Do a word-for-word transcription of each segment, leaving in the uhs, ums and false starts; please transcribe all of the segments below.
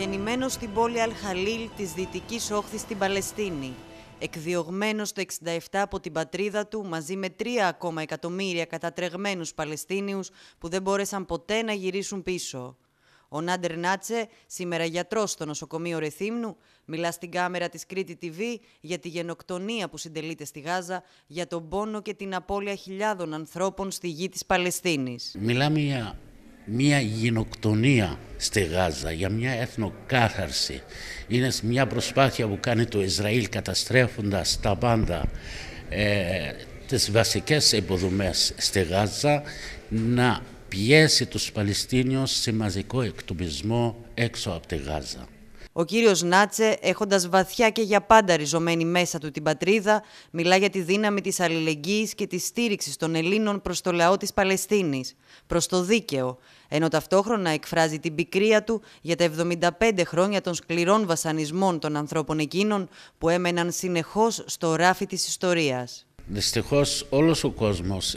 Γεννημένος στην πόλη Αλ-Χαλίλ της Δυτικής Όχθης στην Παλαιστίνη, εκδιωγμένος το εξήντα επτά από την πατρίδα του μαζί με τρία ακόμα εκατομμύρια κατατρεγμένους Παλαιστίνιους που δεν μπόρεσαν ποτέ να γυρίσουν πίσω. Ο Νάντερ Νάτσε, σήμερα γιατρός στο νοσοκομείο Ρεθύμνου, μιλά στην κάμερα της Κρήτη τι βι για τη γενοκτονία που συντελείται στη Γάζα, για τον πόνο και την απώλεια χιλιάδων ανθρώπων στη γη της Παλαιστίνης. Μιλάμε για μια γενοκτονία στη Γάζα, για μια εθνοκάθαρση. Είναι μια προσπάθεια που κάνει το Ισραήλ καταστρέφοντας τα πάντα, ε, τις βασικές υποδομές στη Γάζα, να πιέσει τους Παλαιστίνιους σε μαζικό εκτοπισμό έξω από τη Γάζα. Ο κύριος Νάτσε, έχοντας βαθιά και για πάντα ριζωμένη μέσα του την πατρίδα, μιλά για τη δύναμη της αλληλεγγύης και της στήριξης των Ελλήνων προς το λαό της Παλαιστίνης, προς το δίκαιο, ενώ ταυτόχρονα εκφράζει την πικρία του για τα εβδομήντα πέντε χρόνια των σκληρών βασανισμών των ανθρώπων εκείνων που έμεναν συνεχώς στο ράφι της ιστορίας. Δυστυχώς όλος ο κόσμος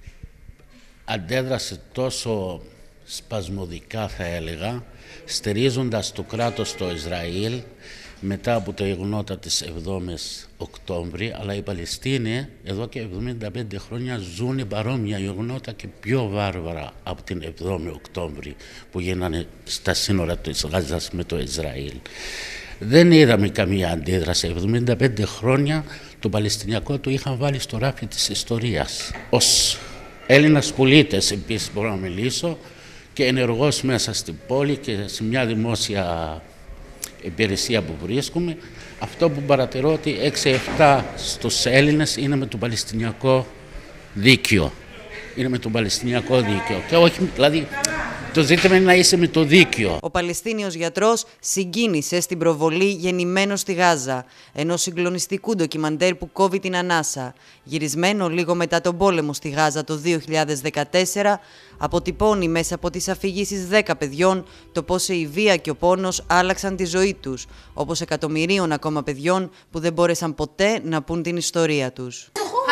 αντέδρασε τόσο σπασμωδικά, θα έλεγα, στηρίζοντας το κράτος το Ισραήλ μετά από τα γεγονότα της εβδόμης Οκτώβρη, αλλά οι Παλαιστίνοι εδώ και εβδομήντα πέντε χρόνια ζουν παρόμοια γεγονότα και πιο βάρβαρα από την εβδόμη Οκτώβρη που γίνανε στα σύνορα της Γάζας με το Ισραήλ. Δεν είδαμε καμία αντίδραση. εβδομήντα πέντε χρόνια το Παλαιστινιακό το είχαν βάλει στο ράφι της ιστορίας. Ως Έλληνας πολίτες επίσης μπορώ να μιλήσω και ενεργός μέσα στην πόλη και σε μια δημόσια υπηρεσία που βρίσκομαι, αυτό που παρατηρώ ότι έξι επτά στους Έλληνες είναι με το Παλαιστινιακό δίκαιο. Είναι με το Παλαιστινιακό δίκαιο. Και όχι, δηλαδή, το ζήτημα είναι να είσαι με το δίκαιο. Ο Παλαιστίνιος γιατρός συγκίνησε στην προβολή «Γεννημένος στη Γάζα», ενός συγκλονιστικού ντοκιμαντέρ που κόβει την ανάσα. Γυρισμένο λίγο μετά τον πόλεμο στη Γάζα το δύο χιλιάδες δεκατέσσερα, αποτυπώνει μέσα από τις αφηγήσεις δέκα παιδιών το πώς η βία και ο πόνος άλλαξαν τη ζωή τους, όπως εκατομμυρίων ακόμα παιδιών που δεν μπόρεσαν ποτέ να πούν την ιστορία τους.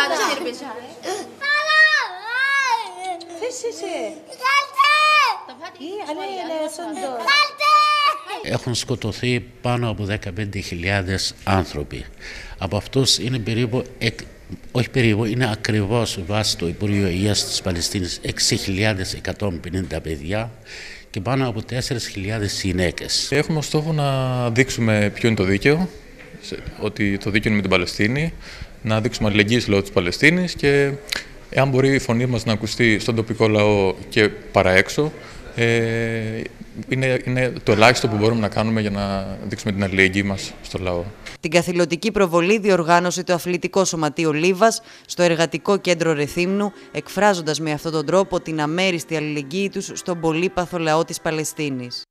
Έχουν σκοτωθεί πάνω από δεκαπέντε χιλιάδες άνθρωποι. Από αυτούς είναι περίπου, όχι περίπου, είναι ακριβώς βάσει το Υπουργείο Υγείας της Παλαιστίνης έξι χιλιάδες εκατόν πενήντα παιδιά και πάνω από τέσσερις χιλιάδες γυναίκες. Έχουμε ως στόχο να δείξουμε ποιο είναι το δίκαιο, ότι το δίκαιο είναι με την Παλαιστίνη, να δείξουμε αλληλεγγύη στο λαό της Παλαιστίνης και εάν μπορεί η φωνή μας να ακουστεί στον τοπικό λαό και παραέξω, ε, είναι, είναι το ελάχιστο που μπορούμε να κάνουμε για να δείξουμε την αλληλεγγύη μας στο λαό. Την καθηλωτική προβολή διοργάνωσε το Αθλητικό Σωματείο Λίβας στο Εργατικό Κέντρο Ρεθύμνου, εκφράζοντας με αυτόν τον τρόπο την αμέριστη αλληλεγγύη τους στον πολύπαθο λαό της Παλαιστίνης.